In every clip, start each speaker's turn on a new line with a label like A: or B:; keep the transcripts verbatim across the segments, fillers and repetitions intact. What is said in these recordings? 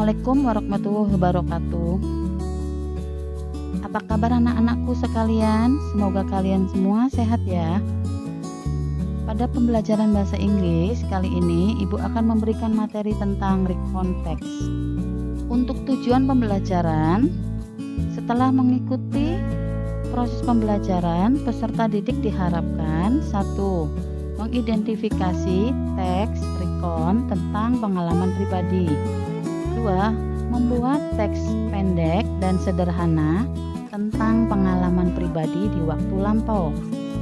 A: Assalamualaikum warahmatullahi wabarakatuh. Apa kabar anak-anakku sekalian? Semoga kalian semua sehat ya. Pada pembelajaran bahasa Inggris kali ini, Ibu akan memberikan materi tentang recontext. Untuk tujuan pembelajaran, setelah mengikuti proses pembelajaran, peserta didik diharapkan satu. Mengidentifikasi teks recon tentang pengalaman pribadi. Dua. Membuat teks pendek dan sederhana tentang pengalaman pribadi di waktu lampau.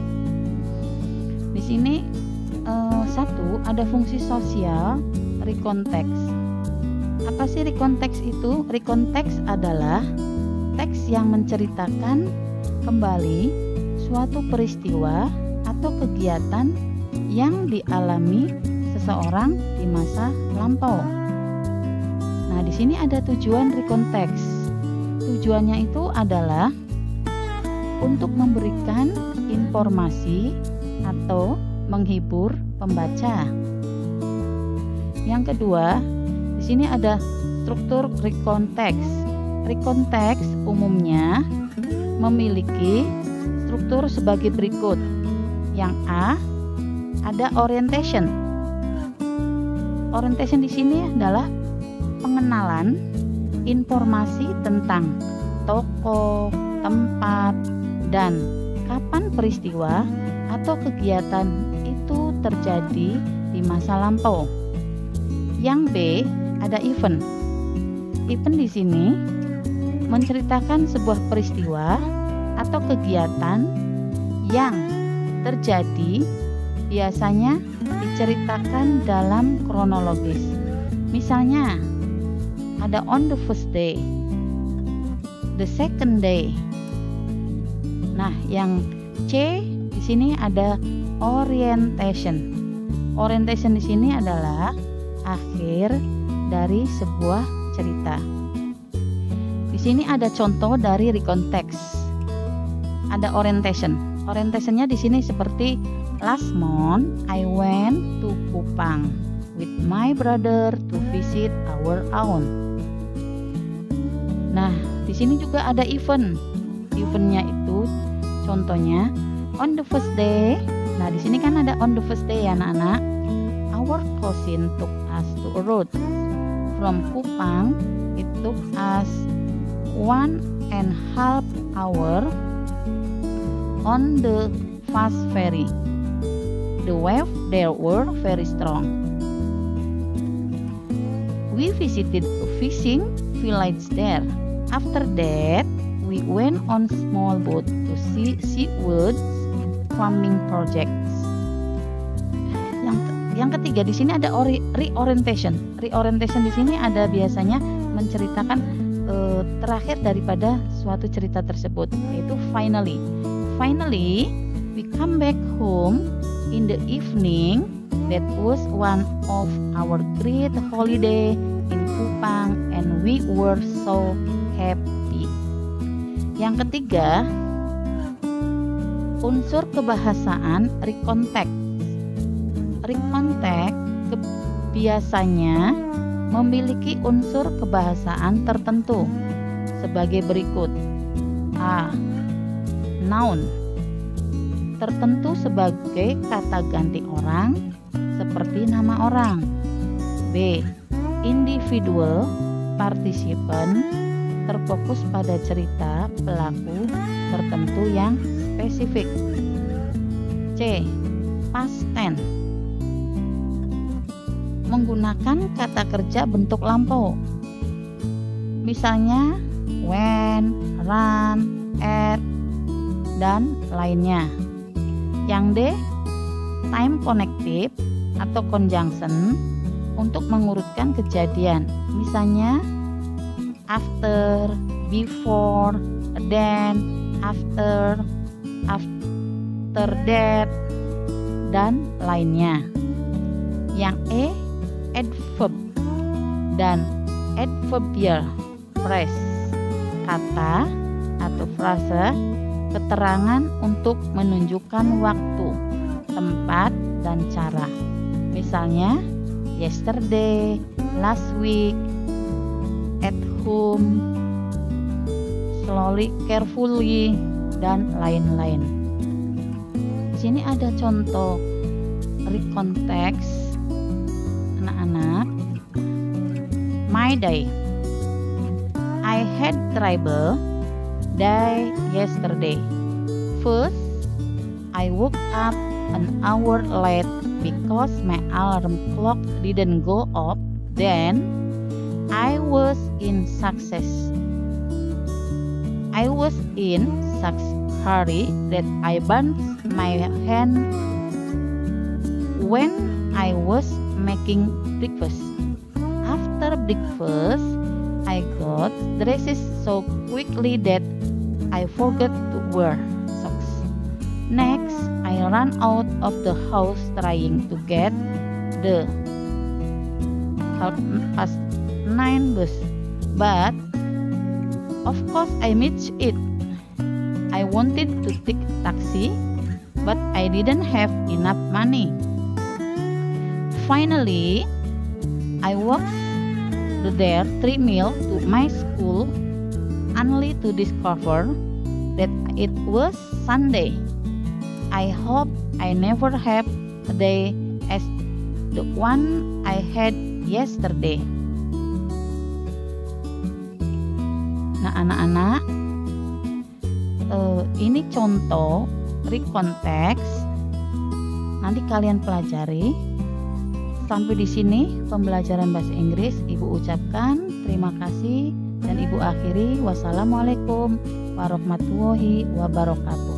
A: Di sini eh, satu, ada fungsi sosial recontext. Apa sih recontext itu? Recontext adalah teks yang menceritakan kembali suatu peristiwa atau kegiatan yang dialami seseorang di masa lampau. Nah, di sini ada tujuan recontext. Tujuannya itu adalah untuk memberikan informasi atau menghibur pembaca. Yang kedua, di sini ada struktur recontext. Recontext umumnya memiliki struktur sebagai berikut. Yang A, ada orientation. Orientation di sini adalah pengenalan informasi tentang tokoh, tempat, dan kapan peristiwa atau kegiatan itu terjadi di masa lampau. Yang B, ada event. Event di sini menceritakan sebuah peristiwa atau kegiatan yang terjadi, biasanya diceritakan dalam kronologis. Misalnya, ada on the first day, the second day. Nah, yang C di sini ada orientation. Orientation di sini adalah akhir dari sebuah cerita. Di sini ada contoh dari recontext. Ada orientation. Orientationnya di sini seperti last month I went to Kupang with my brother to visit our aunt. Nah, di sini juga ada event. Eventnya itu contohnya on the first day. Nah, di sini kan ada on the first day ya anak-anak. Our cousin took us to a road from Kupang. It took us one and half hour on the fast ferry. The wave there were very strong. We visited a fishing village there. After that, we went on small boat to see seafood farming projects. Yang yang ketiga di sini ada ori, reorientation. Reorientation di sini ada biasanya menceritakan eh, terakhir daripada suatu cerita tersebut, yaitu finally. Finally, we come back home in the evening. That was one of our great holiday in Kupang and we were so happy. Yang ketiga, unsur kebahasaan recontext. Recontext biasanya memiliki unsur kebahasaan tertentu sebagai berikut. A. Noun, tertentu sebagai kata ganti orang seperti nama orang. B. Individual participant, terfokus pada cerita pelaku tertentu yang spesifik. C. Past tense, menggunakan kata kerja bentuk lampau. Misalnya when, run, at, dan lainnya. Yang D, time connective atau conjunction, untuk mengurutkan kejadian. Misalnya after, before, then, after, after that, dan lainnya. Yang E, adverb dan adverbial phrase, kata atau frase keterangan untuk menunjukkan waktu, tempat, dan cara. Misalnya yesterday, last week, home, slowly, carefully, dan lain-lain. Di sini ada contoh recontext anak-anak. My day. I had trouble day yesterday. First, I woke up an hour late because my alarm clock didn't go off. Then, I was in success. I was in such hurry that I burned my hand when I was making breakfast. After breakfast, I got dressed so quickly that I forgot to wear socks. Next, I ran out of the house trying to get the half past nine bus, but of course I missed it. I wanted to take a taxi, but I didn't have enough money. Finally, I walked there three miles to my school, only to discover that it was Sunday. I hope I never have a day as the one I had yesterday. Nah, anak-anak, uh, ini contoh recontext. Nanti kalian pelajari. Sampai di sini pembelajaran bahasa Inggris Ibu ucapkan terima kasih dan Ibu akhiri. Wassalamualaikum warahmatullahi wabarakatuh.